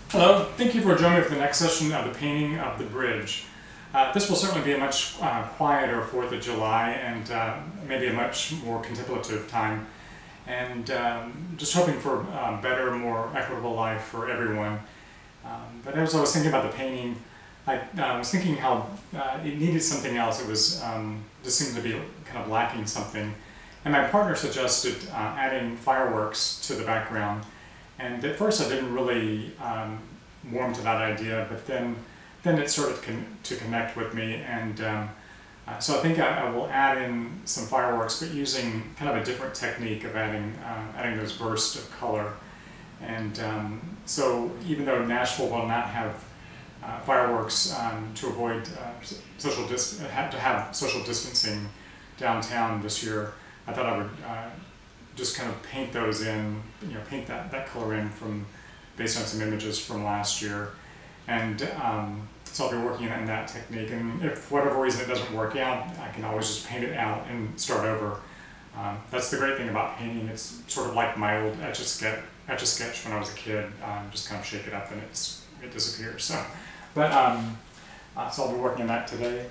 Hello, thank you for joining me for the next session of the painting of the bridge. This will certainly be a much quieter 4th of July and maybe a much more contemplative time, and just hoping for a better, more equitable life for everyone. But as I was thinking about the painting, I was thinking how it needed something else. It was just seemed to be kind of lacking something, and my partner suggested adding fireworks to the background. And at first I didn't really warm to that idea, but then it started to connect with me, and so I think I will add in some fireworks, but using kind of a different technique of adding those bursts of color. And so even though Nashville will not have fireworks to avoid social distancing downtown this year, I thought I would just kind of paint those in, paint that color in based on some images from last year. And so I'll be working in that technique, and if for whatever reason it doesn't work out, I can always just paint it out and start over. That's the great thing about painting. It's sort of like my old etch-a-sketch when I was a kid. Just kind of shake it up and it disappears. So I'll be working on that today.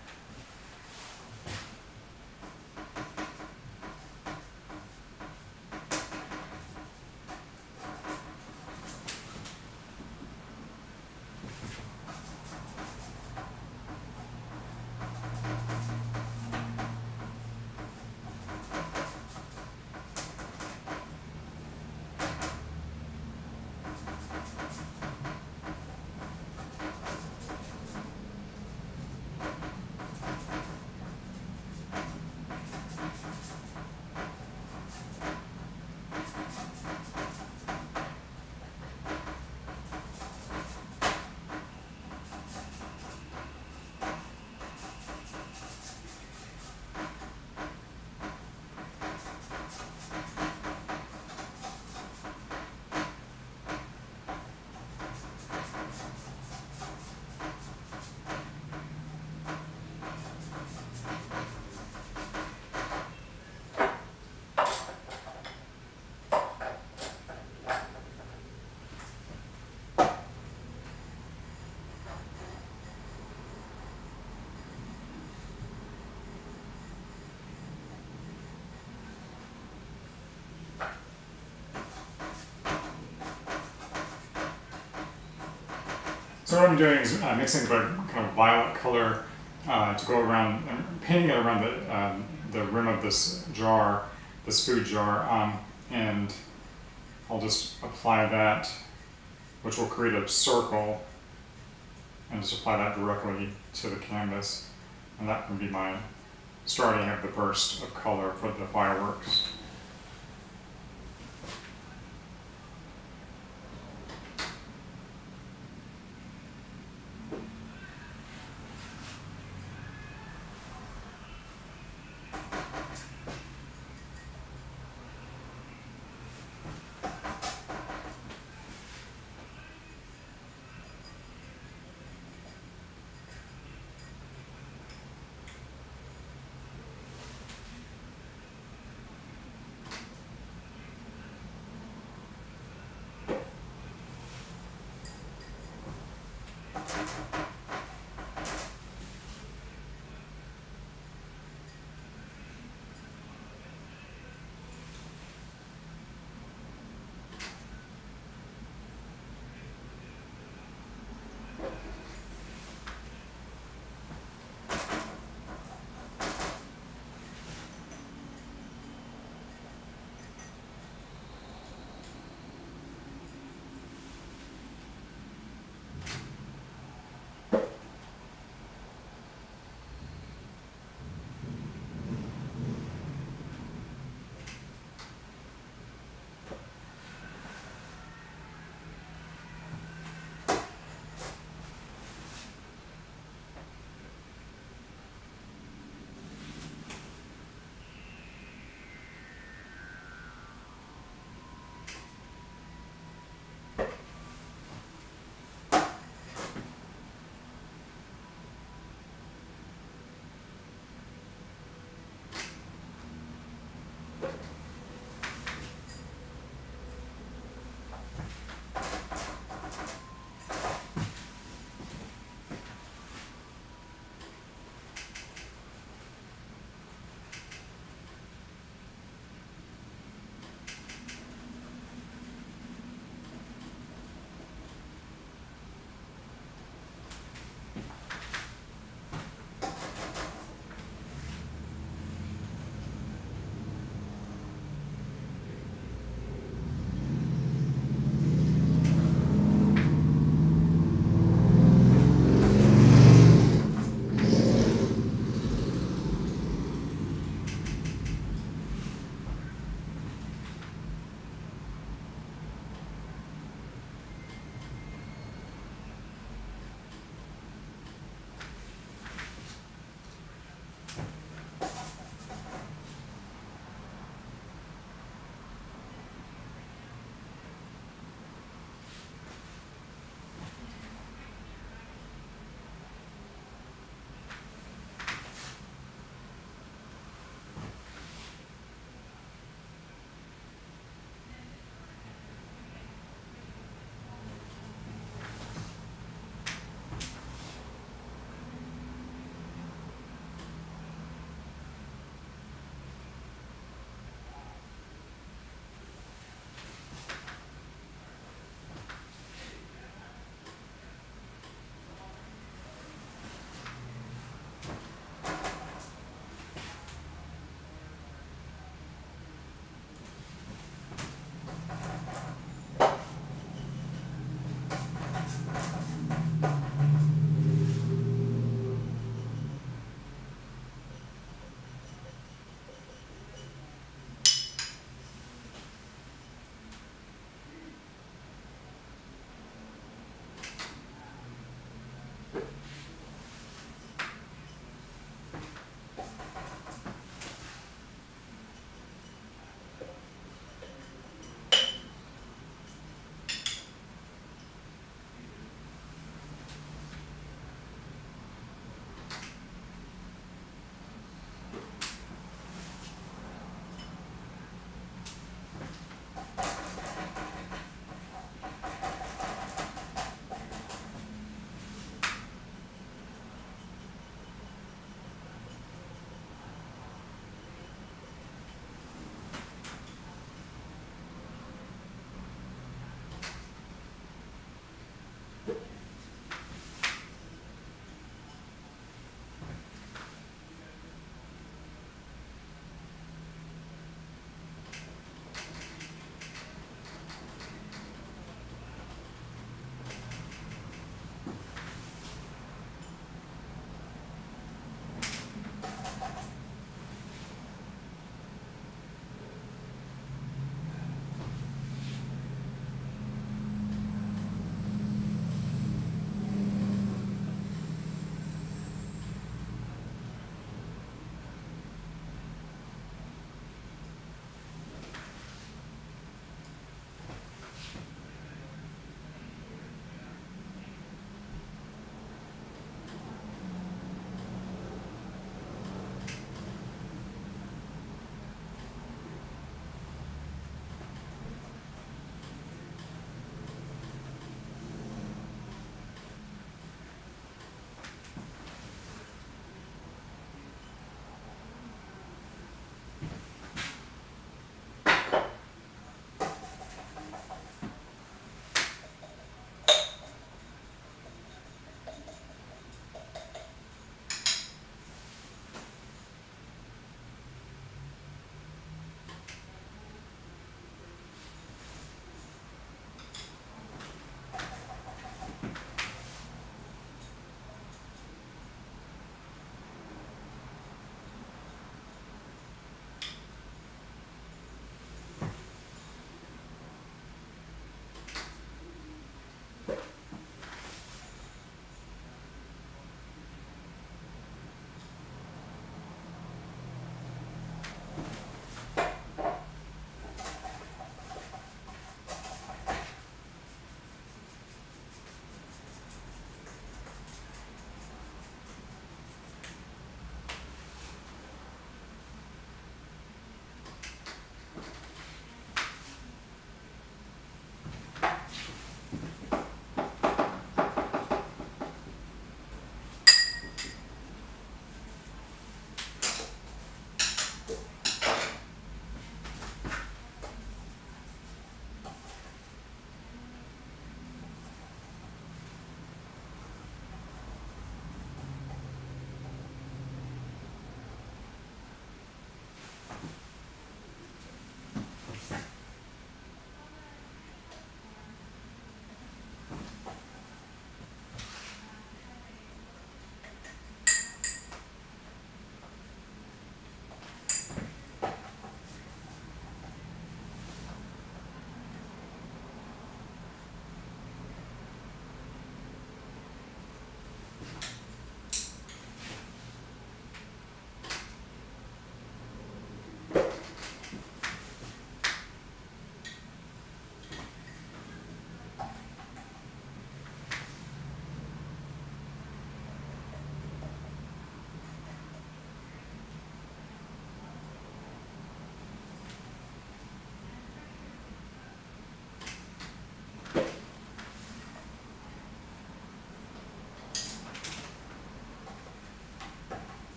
So what I'm doing is mixing a kind of violet color to go around, I'm painting it around the rim of this jar, this food jar, and I'll just apply that, which will create a circle, and just apply that directly to the canvas. And that can be my starting of the burst of color for the fireworks.